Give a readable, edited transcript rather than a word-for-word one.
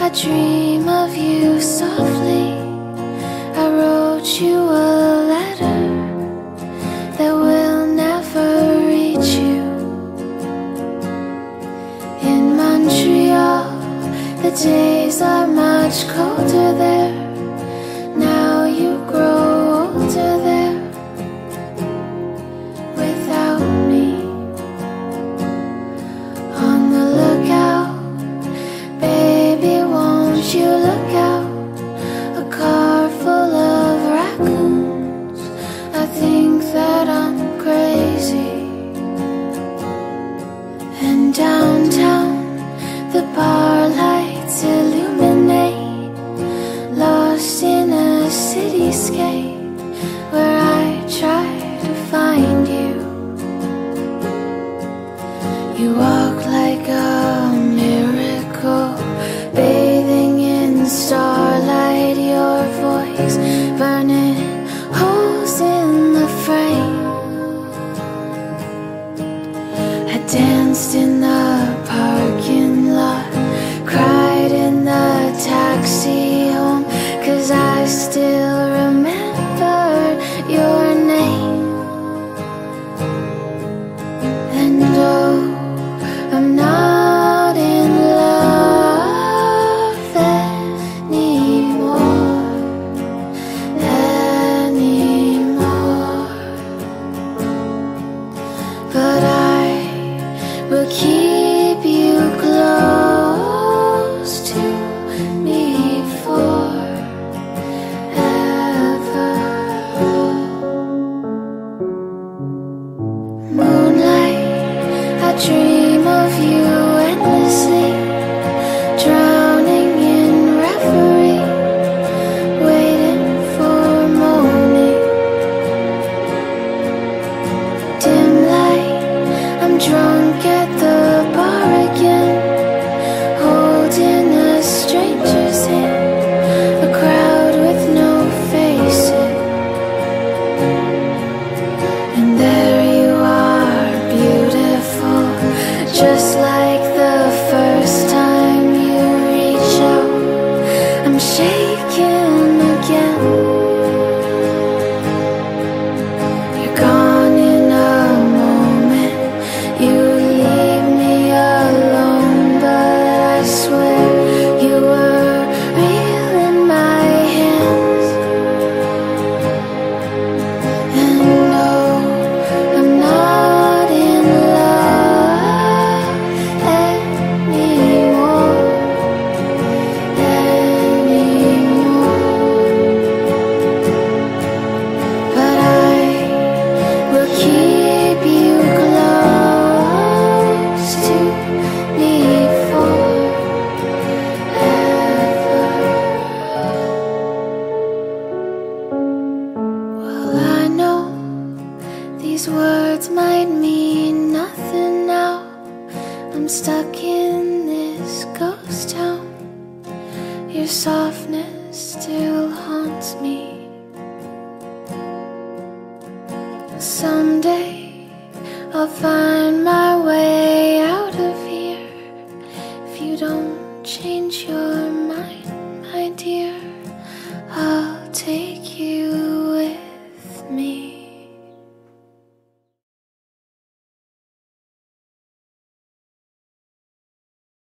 dream of you softly. I wrote you a letter that will never reach you. In Montreal, the days are much colder there. Now you grow older there without me. On the lookout, baby, won't you look out? A car full of raccoons. I think that I'm crazy. And downtown, the bar lights illuminate, lost in a cityscape where I try to find you. You walk like a miracle, bathing in starlight, your voice burning holes in the frame. I danced in the parking lot, cried in the taxi home, 'cause I still remembered your name. And oh, I'm not in love anymore, but I will keep you close to me forever. Moonlight, I dream of you endlessly, drowning in reverie, waiting for morning. Dim light, I'm drunk at the bar again, holding a stranger's hand, a crowd with no faces. And there you are, beautiful, just like the first time you reach out. I'm shaking again. You're gone in a moment, you leave me alone, but I swear you were real in my hands. And no, I'm not in love anymore, but I will keep you close to me forever. Well, I know these words might mean nothing now. I'm stuck in this ghost town. Your softness still haunts me. Someday I'll find